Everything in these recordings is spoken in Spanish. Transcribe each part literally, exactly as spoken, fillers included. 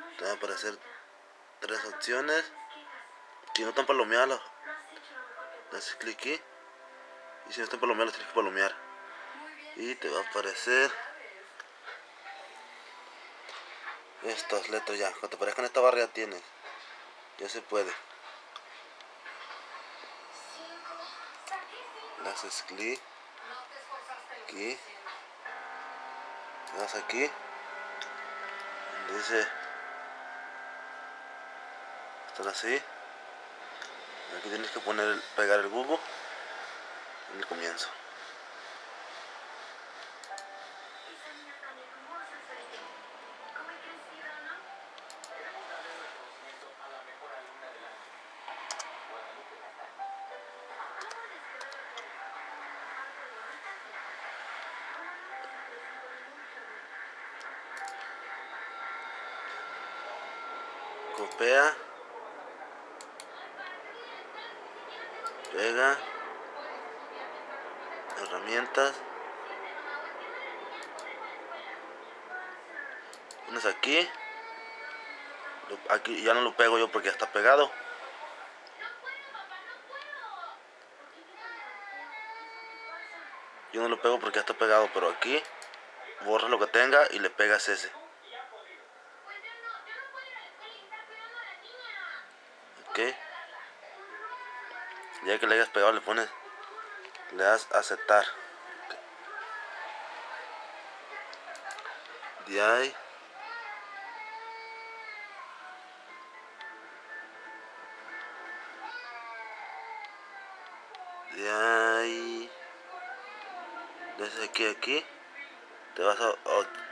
te van a aparecer tres opciones. Si no están palomeadas, le haces clic aquí. Y si no están palomeadas, tienes que palomear. Y te va a aparecer estas letras ya. Cuando te aparezcan esta barra ya tienes. Ya se puede. Le haces clic aquí. Le das aquí. Donde dice. Están así. Aquí tienes que poner, pegar el Google en el comienzo. Copia, pega, herramientas, pones aquí, aquí ya no lo pego yo porque ya está pegado. Yo no lo pego porque ya está pegado, pero aquí borras lo que tenga y le pegas ese. Ok. Ya que le hayas pegado le pones, le das a aceptar. De ahí de ahí desde aquí a aquí te vas a, a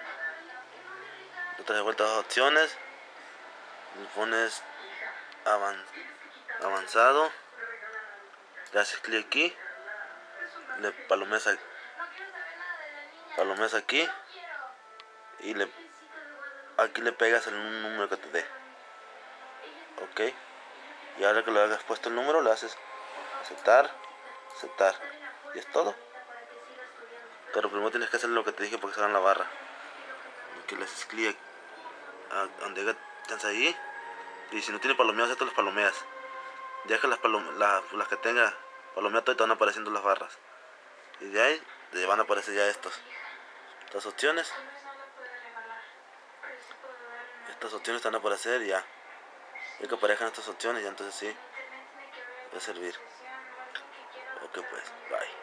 te traes de vuelta a opciones, le pones avan, avanzado, le haces clic aquí, le palomeas, a, palomeas aquí y le aquí le pegas el número que te dé. Ok, y ahora que le hayas puesto el número le haces aceptar, aceptar y es todo. Pero primero tienes que hacer lo que te dije para que salga en la barra. Que le haces clic a donde estás ahí. Y si no tiene palomeadas, esto las palomeas. Ya que las, palom la, las que tenga palomeadas, te van apareciendo las barras. Y de ahí te van a aparecer ya estos. Estas opciones. Estas opciones te van a aparecer ya. Ya que aparezcan estas opciones, ya entonces sí. Puede servir. Ok pues, bye.